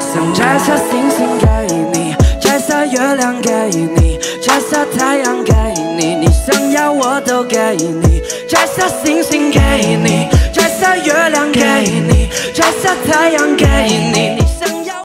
想摘下星星给你，摘下月亮给你，摘下太阳给你，你想要我都给你。摘下星星给你，摘下月亮给你，摘下太阳